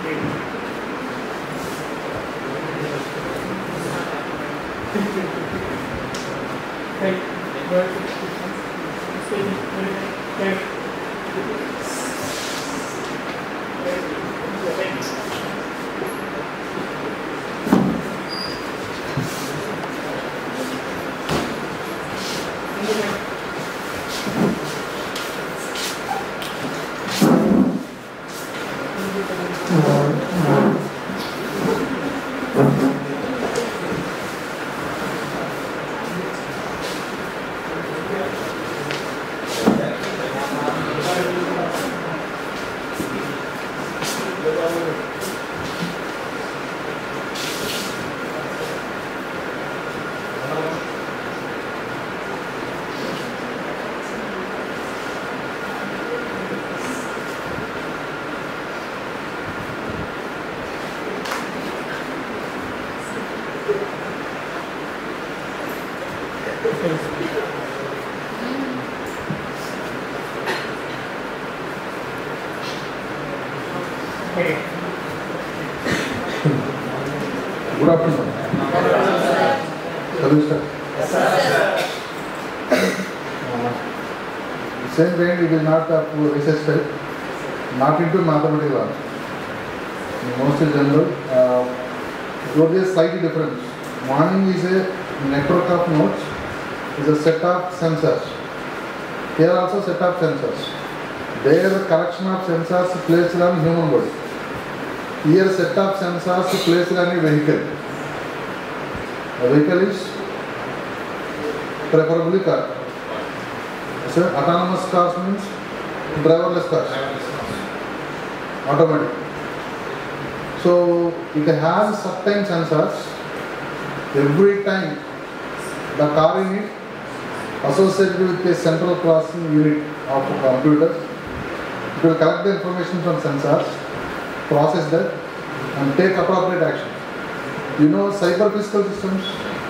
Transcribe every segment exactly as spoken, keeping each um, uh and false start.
Good afternoon. Shall we start? Yes, sir. Uh, same thing, it is not up to research type, not into mathematical answer. Mostly general. Uh, there is a slight difference. One is a network of nodes, is a set of sensors. Here also set of sensors. There the collection of sensors placed on human body. Here set of sensors placed on a vehicle. A vehicle is preferably car. So autonomous cars means driverless cars. Automatic. So it has certain sensors. Every time the car in it associated with a central processing unit of computers, it will collect the information from sensors, process that, and take appropriate action. You know cyber physical systems?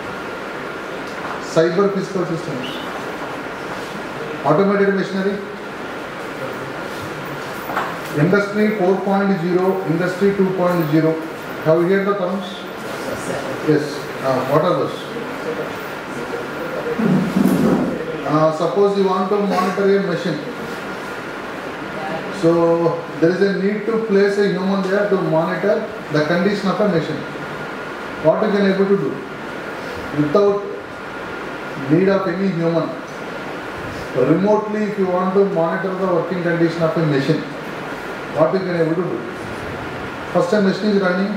Cyber physical systems. Automated machinery. Industry four point zero, Industry two point zero. Have you heard the terms? Yes. Uh, what are those? Uh, suppose you want to monitor a machine. So there is a need to place a human there to monitor the condition of a machine. What you can able to do without need of any human? Remotely, if you want to monitor the working condition of a machine, what you can able to do? First, a machine is running,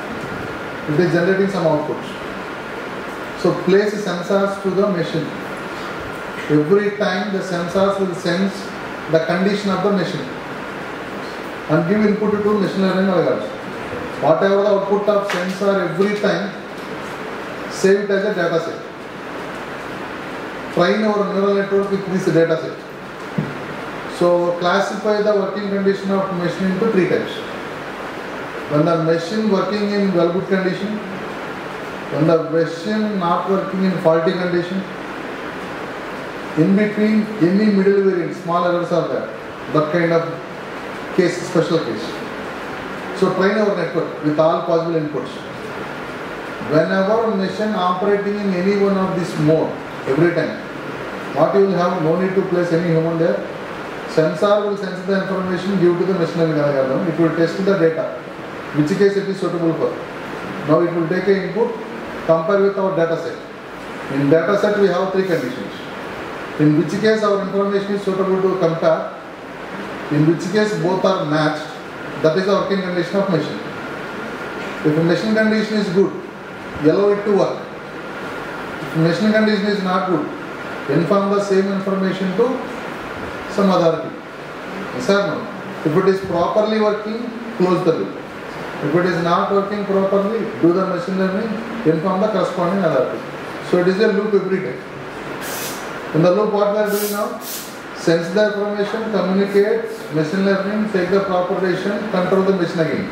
it is generating some outputs. So place sensors to the machine. Every time the sensors will sense the condition of the machine and give input to machine learning algorithms. Whatever the output of sensor every time, save it as a data set. Train our neural network with this data set. So classify the working condition of machine into three types. When the machine working in well good condition, when the machine not working in faulty condition, in between any middle variant, small errors are there. That kind of case, special case. So train our network with all possible inputs. Whenever machine operating in any one of this mode, every time, what you will have, no need to place any human there. Sensor will sense the information due to the machine learning algorithm. It will test the data, which case it is suitable for. Now it will take an input, compare with our data set. In data set we have three conditions. In which case our information is suitable to compare, in which case both are matched, that is the working condition of machine. If a machine condition is good, allow it to work. If machine condition is not good, inform the same information to some authority. Yes or no? If it is properly working, close the loop. If it is not working properly, do the machine learning, inform the corresponding authority. So it is a loop every time. In the loop, what we are doing now? Sense the information, communicate, machine learning, take the proper decision, control the machine again.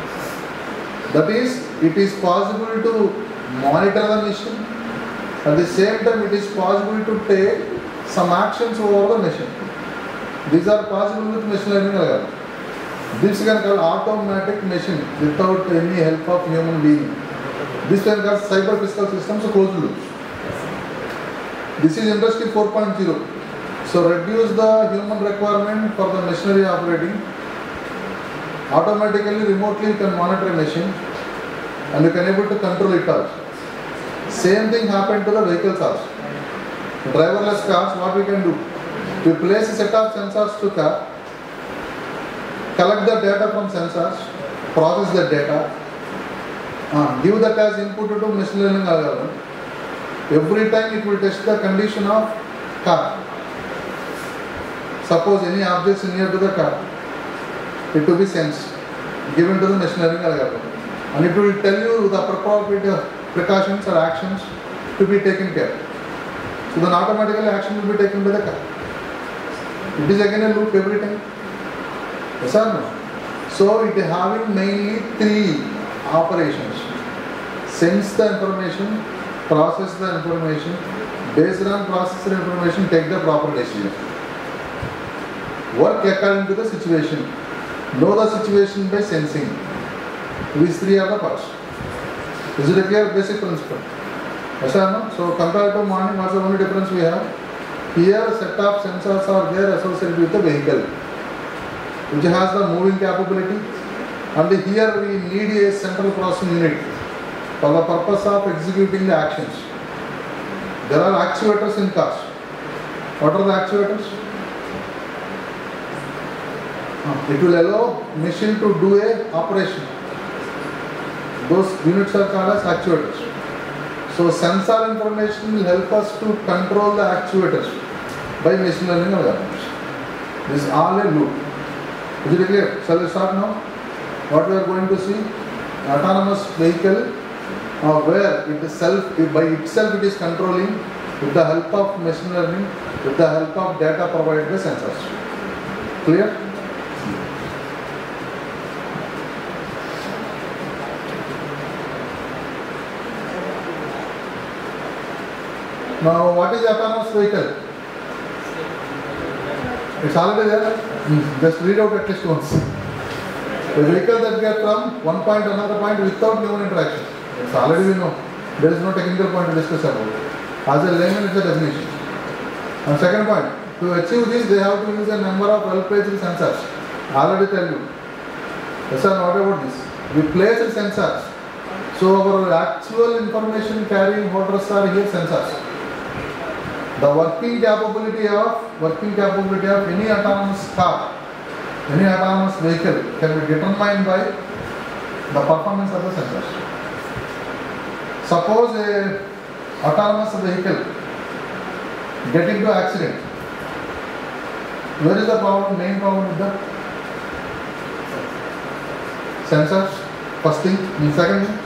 That is, it is possible to monitor the machine. At the same time, it is possible to take some actions over the machine. These are possible with machine learning algorithm. This is called automatic machine without any help of human being. This is called cyber physical systems closed loop. This is industry four point oh. So reduce the human requirement for the machinery operating. Automatically, remotely you can monitor a machine and you can able to control it also. Same thing happened to the vehicles also. Driverless cars, what we can do? We place a set of sensors to car, collect the data from sensors, process the data, uh, give that as input to machine learning algorithm. Every time it will test the condition of car. Suppose any objects near to the car, it will be sensed, given to the machine learning algorithm, and it will tell you the appropriate precautions or actions to be taken care. So then automatically action will be taken by the car. It is again a loop every time. Yes or no? So it is having mainly three operations: sense the information, process the information, based on process the information, take the proper decision. Work according to the situation. Know the situation by sensing. These three are the parts. Is it a clear basic principle? Yes or no? So compared to morning, what's the only difference we have? Here set of sensors are there associated with the vehicle, which has the moving capability, and here we need a central processing unit for the purpose of executing the actions. There are actuators in cars. What are the actuators? It will allow machine to do a operation. Those units are called as actuators. So sensor information will help us to control the actuators by machine learning algorithms. This is all a loop. Is it clear? Shall we start now? What we are going to see? Autonomous vehicle uh, where it is self, it by itself it is controlling with the help of machine learning, with the help of data provided by sensors. Clear? Now, what is autonomous vehicle? It's already there. Just read out at least once. A vehicle that gets from one point to another point without human interaction. It's already we know. There is no technical point to discuss about. As a layman, it's a definition. And second point, to achieve this, they have to use a number of well-placed sensors. I already tell you. Yes, sir, what about this? We place sensors. So our actual information carrying motors are here sensors. The working capability of working capability of any autonomous car, any autonomous vehicle can be determined by the performance of the sensors. Suppose a autonomous vehicle get into accident. Where is the problem? Main problem with the sensors. First thing, and second thing,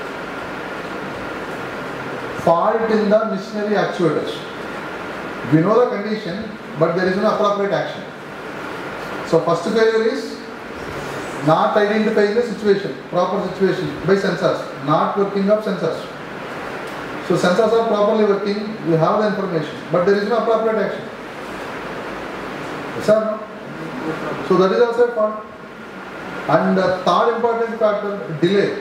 fault in the machinery actuators. We know the condition, but there is no appropriate action. So first failure is not identifying the situation, proper situation by sensors, not working of sensors. So sensors are properly working, we have the information, but there is no appropriate action. Yes or no? So that is also a fault. And the third important factor, delay.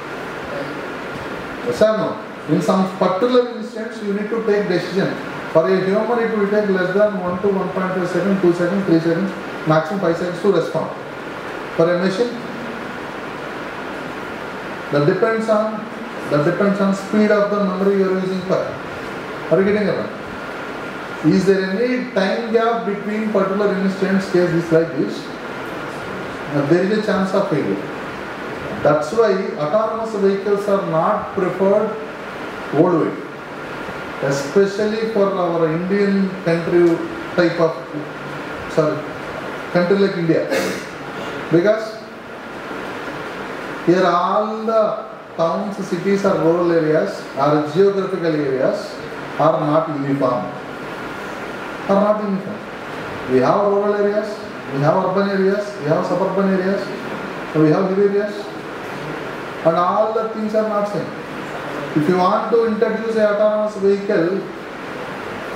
Yes or no? In some particular instance, you need to take decision. For a human, it will take less than one to one point five seconds, two seconds, three seconds, maximum five seconds to respond. For a machine, that depends on that depends on speed of the memory you are using for. Are you getting it? Is there any time gap between particular instance cases like this? Now, there is a chance of failure. That's why autonomous vehicles are not preferred worldwide. Especially for our Indian country type of, sorry, country like India. Because here all the towns, cities or rural areas or geographical areas are not uniform. Are not uniform. We have rural areas, we have urban areas, we have suburban areas, we have hill areas, and all the things are not same. If you want to introduce an autonomous vehicle,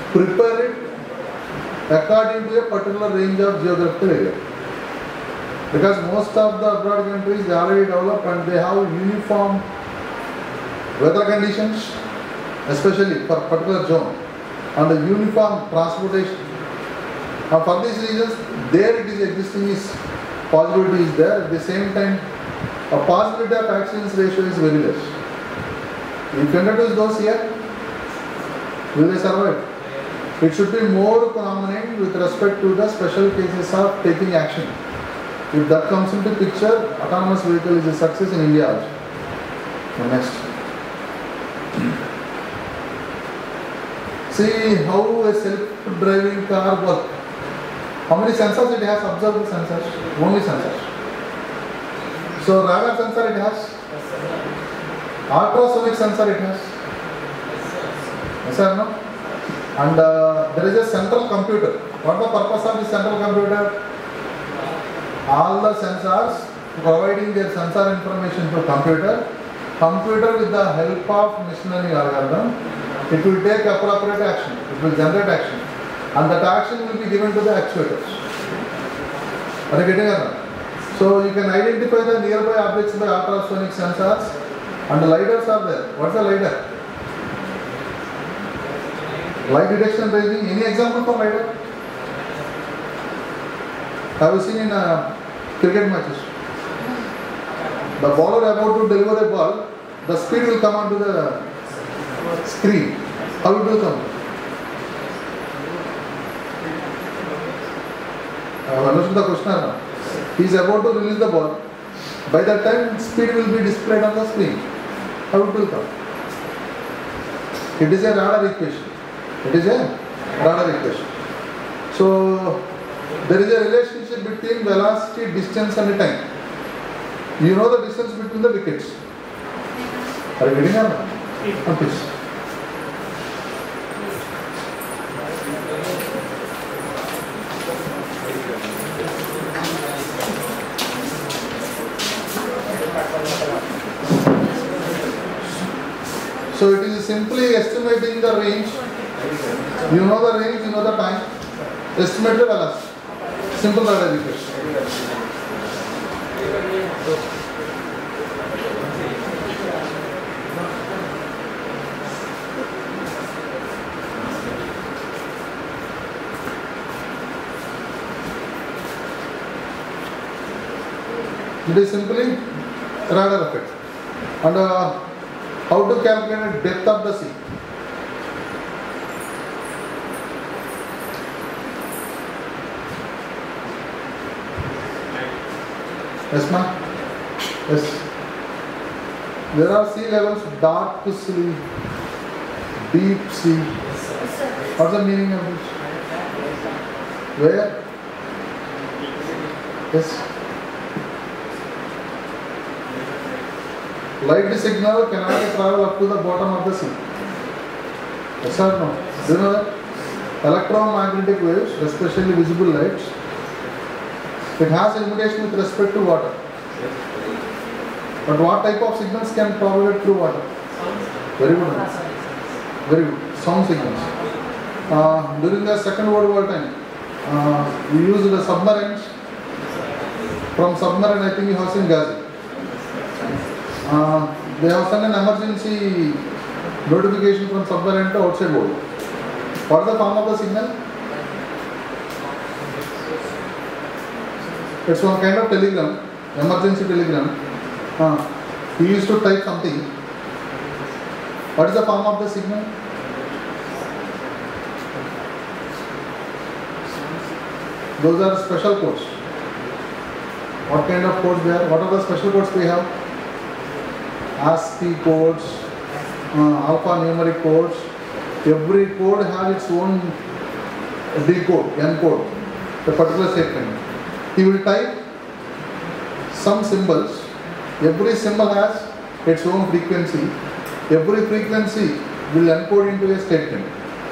prepare it according to a particular range of geographical area. Because most of the abroad countries, they already developed and they have uniform weather conditions, especially for particular zone, and the uniform transportation. Now for these reasons, there it is existing is possibility is there. At the same time, a possibility of accidents ratio is very less. If you introduce those here, will they survive? It should be more prominent with respect to the special cases of taking action. If that comes into picture, autonomous vehicle is a success in India also. So next. See how a self-driving car works. How many sensors it has? Observe the sensors. Only sensors. So radar sensor it has. Ultrasonic sensor it has. Yes or no? And uh, there is a central computer. What is the purpose of this central computer? All the sensors providing their sensor information to computer. Computer with the help of machine learning algorithm, it will take appropriate action. It will generate action. And that action will be given to the actuators. Are you getting it? So you can identify the nearby objects by ultrasonic sensors, and the lidars are there. What's the lidar? Light detection ranging. Any example for lidar? Have you seen in uh, cricket matches? The bowler about to deliver a ball, the speed will come onto the screen. How it will come? I have understood the question now. He is about to release the ball. By that time, speed will be displayed on the screen. How it will come? It is a radar equation. It is a radar equation. So, there is a relationship between velocity, distance and time. You know the distance between the wickets. Are you getting it? Okay. So it is simply estimating the range. You know the range, you know the time. Estimate the velocity. Simple radar equation. It is simply radar effect. And uh, how to calculate the depth of the sea? Yes, ma'am? Yes. There are sea levels, dark sea, deep sea. What's the meaning of this? Where? Yes. Light signal cannot travel up to the bottom of the sea. Yes or no? Do you know that? Electromagnetic waves, especially visible lights, it has a limitation with respect to water. But what type of signals can propagate through water? Very good. Very good. Sound signals. Uh, during the Second World War time, uh, we used the submarines. From submarine, I think you have seen Gazi. Uh, they have sent an emergency notification from submarine to outside world. What is the form of the signal? It's one kind of telegram, emergency telegram. Uh, he used to type something. What is the form of the signal? Those are special codes. What kind of codes they are? What are the special codes we have? ASCII codes, uh, alphanumeric codes. Every code has its own decode, encode, a particular statement. He will type some symbols. Every symbol has its own frequency. Every frequency will encode into a statement.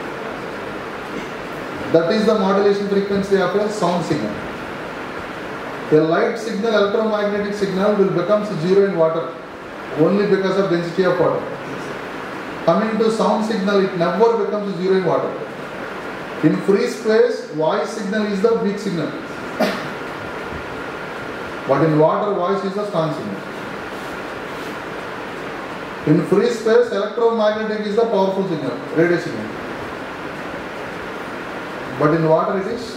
That is the modulation frequency of a sound signal. A light signal, electromagnetic signal, will become zero in water only because of density of water. Coming to sound signal, it never becomes zero in water. In free space, voice signal is the weak signal. But in water, voice is a strong signal. In free space, electromagnetic is the powerful signal, radio signal. But in water it is.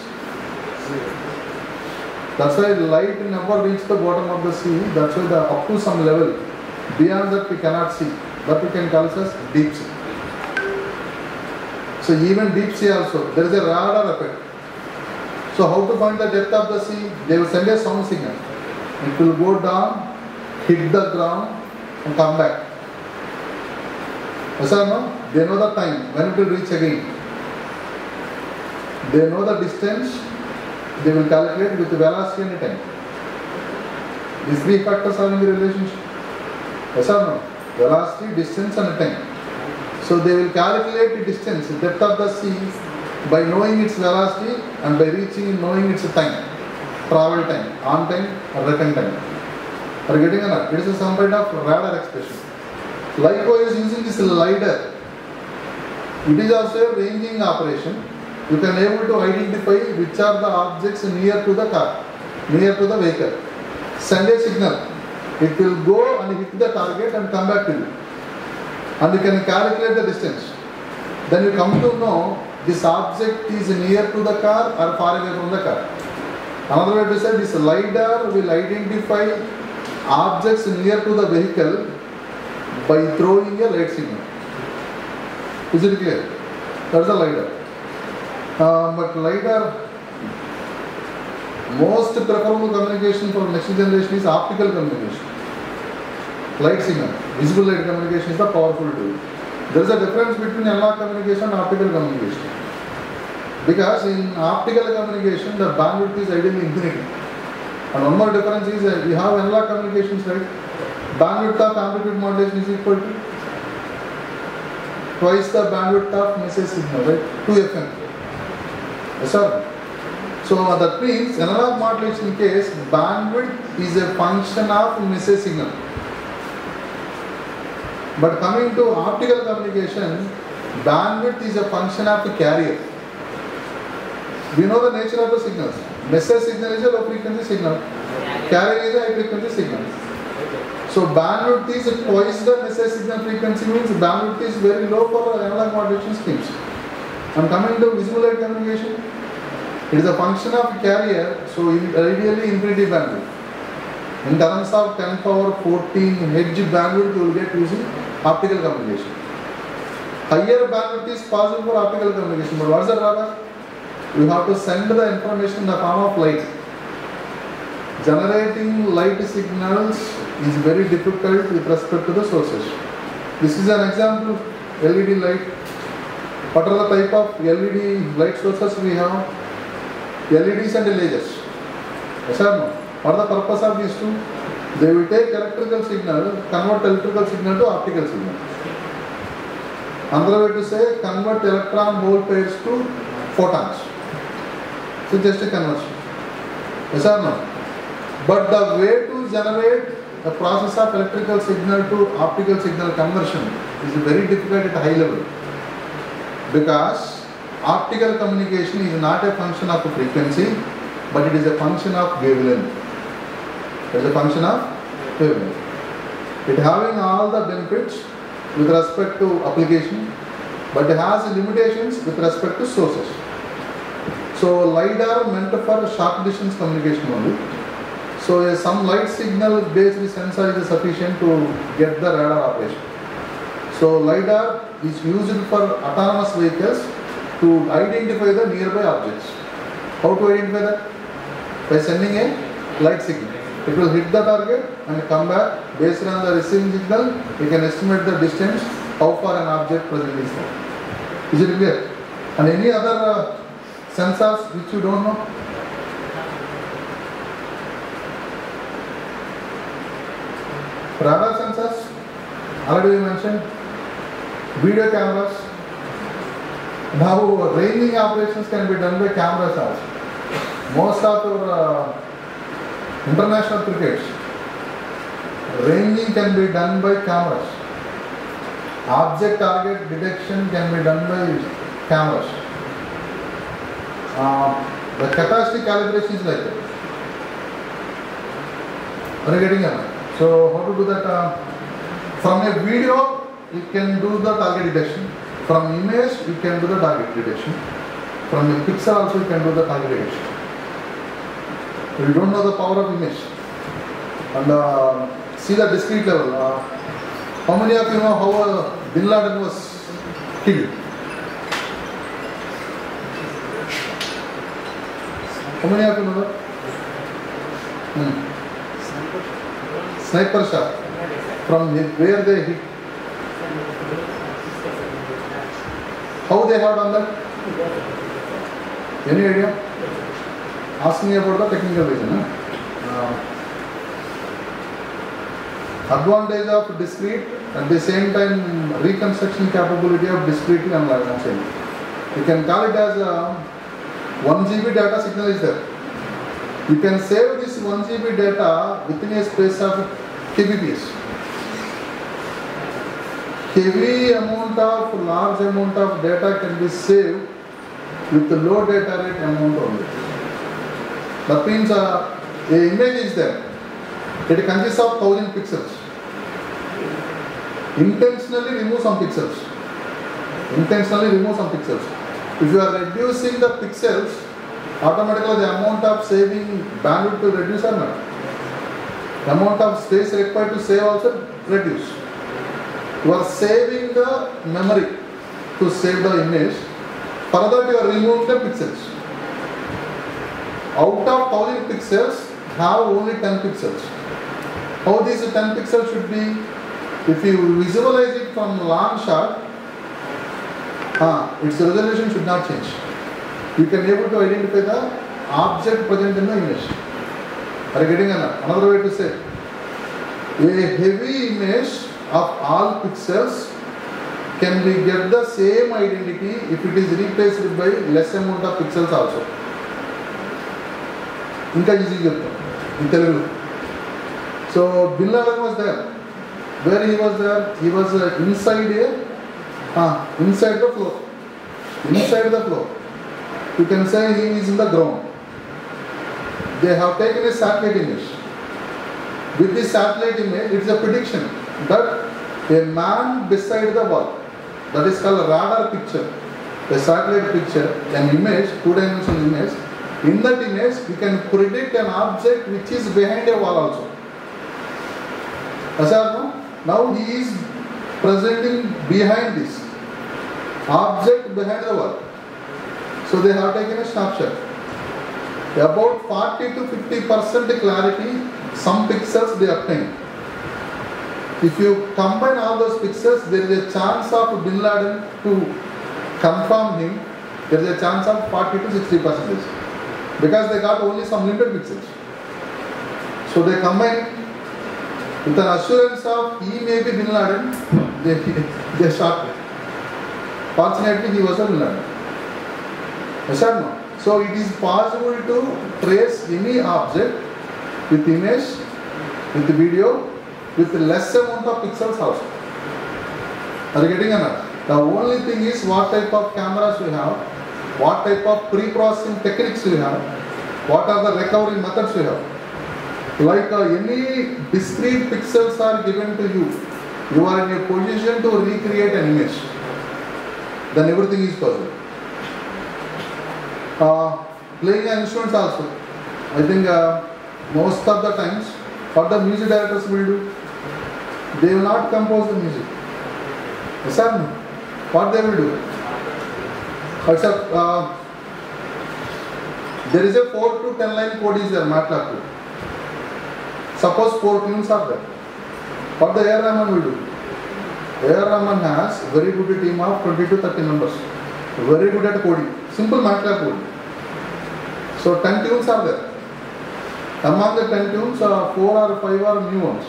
That's why light never reaches the bottom of the sea. That's why the, up to some level, beyond that we cannot see. That we can call it as deep sea. So even deep sea also, there is a radar effect. So how to find the depth of the sea? They will send a sound signal. It will go down, hit the ground and come back. Yes or no? They know the time, when it will reach again. They know the distance, they will calculate with velocity and time. These three factors are in the relationship. Yes or no? Velocity, distance and time. So they will calculate the distance, the depth of the sea by knowing its velocity and by reaching, knowing its time, travel time, on time or return time. Are you getting enough? It is some kind of radar expression. Likewise, using this LiDAR, it is also a ranging operation. You can able to identify which are the objects near to the car, near to the vehicle. Send a signal. It will go and hit the target and come back to you. And you can calculate the distance. Then you come to know this object is near to the car or far away from the car. Another way to say, this LiDAR will identify objects near to the vehicle by throwing a light signal. Is it clear? That's a LiDAR. Uh, but LiDAR, most preferable communication for next generation is optical communication. Light signal, visible light communication is the powerful tool. There is a difference between analog communication and optical communication. Because in optical communication, the bandwidth is ideally infinity. And one more difference is that we have analog communications, right? Bandwidth of amplitude modulation is equal to twice the bandwidth of message signal, right? two F M. Yes, sir. So that means analog modulation case, bandwidth is a function of message signal. But coming to optical communication, bandwidth is a function of the carrier. We know the nature of the signals. Message signal is a low frequency signal. Carrier is a high frequency signal. So bandwidth is twice the message signal frequency, means bandwidth is very low for analog modulation schemes. And coming to visible light communication, it is a function of carrier, so ideally infinity bandwidth. In terms of ten power fourteen hertz bandwidth, you will get using optical communication. Higher bandwidth is possible for optical communication, but what is the drawback? You have to send the information in the form of light. Generating light signals is very difficult with respect to the sources. This is an example of L E D light. What are the type of L E D light sources we have? L E Ds and lasers. Yes or no? What is the purpose of these two? They will take electrical signal, convert electrical signal to optical signal. Another way to say, convert electron hole pairs to photons. So just a conversion. Yes or no? But the way to generate the process of electrical signal to optical signal conversion is very difficult at high level. Because optical communication is not a function of frequency, but it is a function of wavelength. It is a function of wavelength. It having all the benefits with respect to application, but it has limitations with respect to sources. So LiDAR meant for short distance communication only. So uh, some light signal based sensor is sufficient to get the radar operation. So LiDAR is used for autonomous vehicles to identify the nearby objects. How to identify that? By sending a light signal. It will hit the target and come back. Based on the receiving signal, you can estimate the distance, how far an object presently is there. Is it clear? And any other uh, sensors which you don't know? Radar sensors, already we mentioned. Video cameras. Now ranging operations can be done by cameras also. Most of our uh, international crickets, ranging can be done by cameras. Object target detection can be done by cameras. Uh, the capacity calibration is like that. Are you getting it? So how to do that? Uh, from a video, you can do the target detection. From image, you can do the target detection. From a pixel also, you can do the target detection. So you don't know the power of image. And uh, see the discrete level. Uh, how many of you know how uh, Bin Laden was killed? How many of you know that? Hmm. Sniper shot. From where they hit. How they have done that? Any idea? Ask me about the technical reason. Huh? Uh, advantage of discrete, at the same time reconstruction capability of discrete and large scale. You can call it as a one G B data signal is there. You can save this one G B data within a space of kbps. Heavy amount of, large amount of data can be saved with the low data rate amount only. That means uh, the image is there. It consists of one thousand pixels. Intentionally remove some pixels. Intentionally remove some pixels. If you are reducing the pixels, automatically the amount of saving bandwidth will reduce or not. The amount of space required to save also reduce. You are saving the memory to save the image. Further, you are removing the pixels. Out of one thousand pixels, have only ten pixels. How these ten pixels should be? If you visualize it from long shot, ah, its resolution should not change. You can be able to identify the object present in the image. Are you getting another way to say? A heavy image of all pixels can be get the same identity if it is replaced by less amount of pixels also. Inka easy in Telugu. So Bin Laden was there. Where he was there? He was uh, inside a, uh, inside the floor. Inside the floor. You can say he is in the ground. They have taken a satellite image. With this satellite image, it is a prediction that a man beside the wall, that is called a radar picture, a satellite picture, an image, two-dimensional image. In that image, we can predict an object which is behind a wall also. Asar, now he is presenting behind this object behind the wall. So they have taken a snapshot. About forty to fifty percent clarity, some pixels they obtain. If you combine all those pixels, there is a chance of Bin Laden to confirm him. There is a chance of forty to sixty percent. Because they got only some limited pixels. So they combine with an assurance of he may be Bin Laden, they, they shot him. Fortunately, he was a Bin Laden. Yes or no? So it is possible to trace any object with image, with video, with less amount of pixels also. Are you getting enough? The only thing is what type of cameras we have, what type of pre-processing techniques we have, what are the recovery methods we have. Like uh, any discrete pixels are given to you, you are in a position to recreate an image. Then everything is possible. Uh, playing instruments also. I think uh, most of the times, what the music directors will do, they will not compose the music. Yes or no? What they will do? Except, uh, there is a four to ten line code is there, MATLAB code. Suppose four tunes are there. What the A R Rahman will do? A R Rahman has very good team of twenty to thirty members. Very good at coding. Simple MATLAB code. So ten tunes are there. Among the ten tunes, uh, four or five are new ones.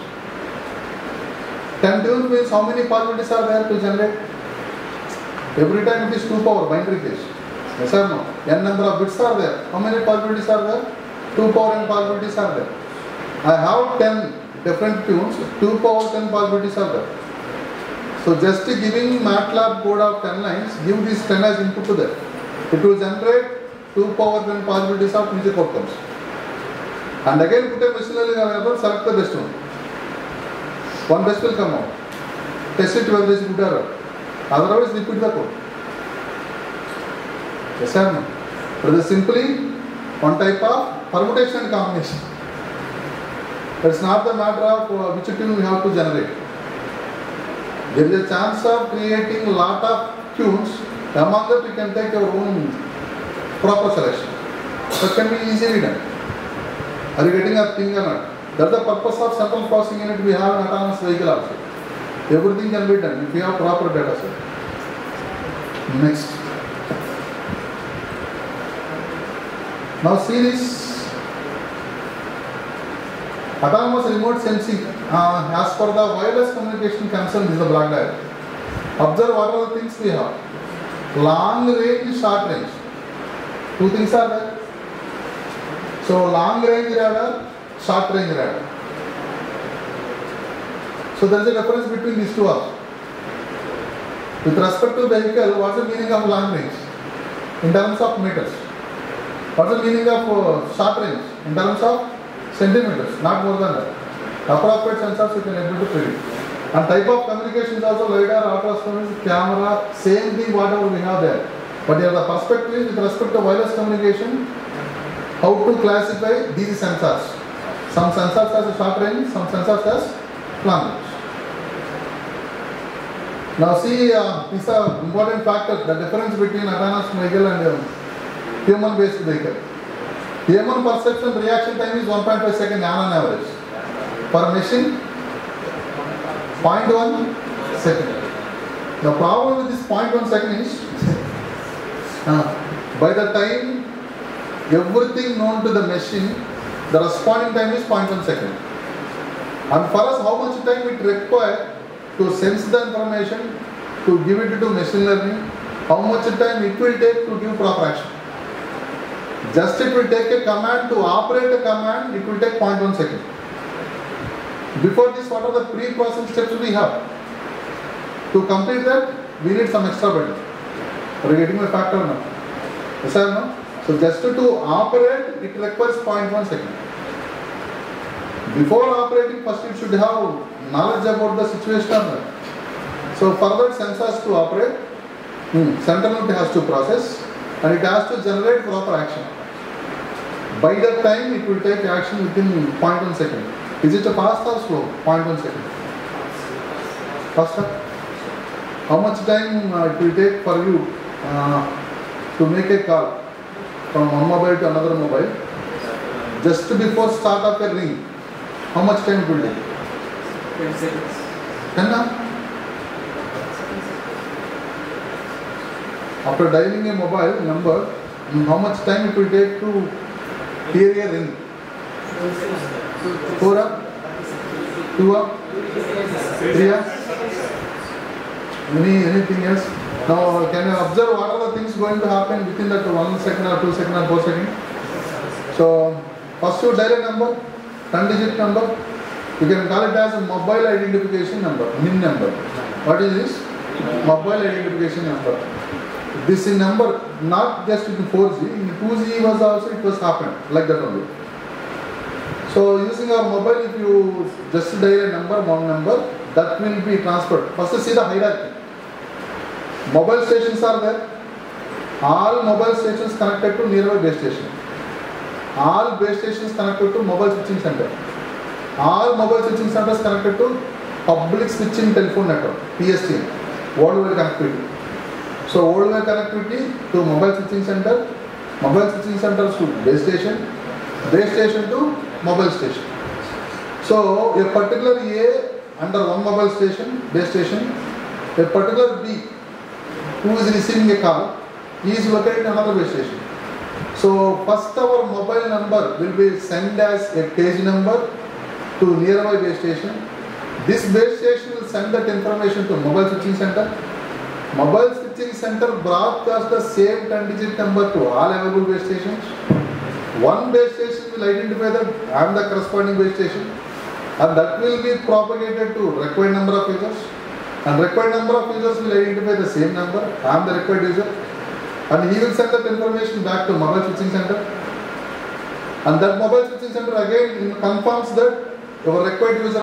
ten tunes means how many possibilities are there to generate? Every time it is two power binary case. Yes or no? N number of bits are there. How many possibilities are there? two power n possibilities are there. I have ten different tunes, two power ten possibilities are there. So just giving MATLAB code of ten lines, give this ten as input to that. It will generate two power ten possibilities of music outcomes. And again put a machinery available, select the best one. One best will come out. Test it whether it is good or not. Otherwise repeat the code. Yes or no? But it is simply one type of permutation and combination. It's not the matter of uh, which tune we have to generate. There is a chance of creating a lot of tunes. Among that we can take our own proper selection. That can be easily done. Are you getting a thing or not? That's the purpose of central processing unit. We have an autonomous vehicle also. Everything can be done if you have proper data set. Next. Now see this. Autonomous remote sensing, uh, as per the wireless communication concern, this is a black diagram. Observe what are the things we have. Long range, short range. Two things are there. So long range radar, short range radar. So there is a difference between these two also. With respect to vehicle, what is the meaning of long range? In terms of meters. What is the meaning of uh, short range? In terms of centimeters, not more than that. Appropriate sensors you can able to predict. And type of communication is also LiDAR, ultrasonic, camera, same thing whatever we have there. But here the perspective is with respect to wireless communication, how to classify these sensors. Some sensors has a short range, some sensors has long range. Now see, uh, these are important factors, the difference between autonomous vehicle and uh, human based vehicle. Human perception reaction time is one point five seconds on average. Per machine, zero point one second. The problem with this zero point one second is, uh, by the time everything known to the machine, the responding time is zero point one second. And for us, how much time it requires to sense the information, to give it to machine learning, how much time it will take to give proper action. Just it will take a command to operate a command, it will take zero point one second. Before this, what are the pre-processing steps we have? To complete that, we need some extra bit. Are you getting the factor now? Yes or no? So just to, to operate, it requires zero point one second. Before operating, first it should have knowledge about the situation. So for that sensors to operate, hmm, central unit has to process and it has to generate proper action. By that time, it will take action within zero point one second. Is it a fast or slow? zero point one second. Faster? How much time uh, it will take for you uh, to make a call from one mobile to another mobile? Just before start of a ring, how much time it will take? ten seconds. ten now? After dialing a mobile number, how much time it will take to hear a ring? Four up? Two up? Three up? Any, anything else? Now can you observe what are the things going to happen within that one second or two second or four second? So first you dial a number, ten digit number. You can call it as a mobile identification number, M I N number. What is this? Mobile identification number. This is number not just in four G, in two G was also it was happened like that only. So using our mobile, if you just dial a number, one number, that will be transferred. First see the hierarchy. Mobile stations are there. All mobile stations connected to nearby base station. All base stations connected to mobile switching center. All mobile switching centers connected to public switching telephone network, P S T N, worldwide connectivity. So worldwide connectivity to mobile switching center, mobile switching centers to base station, base station to mobile station. So a particular A under one mobile station, base station, a particular B who is receiving a call, he is located in another base station. So first our mobile number will be sent as a page number to nearby base station. This base station will send that information to mobile switching center. Mobile switching center broadcast the same ten digit number to all available base stations. One base station will identify that I am the corresponding base station, and that will be propagated to required number of users. And required number of users will identify the same number, I am the required user, and he will send that information back to mobile switching center. And that mobile switching center again confirms that your required user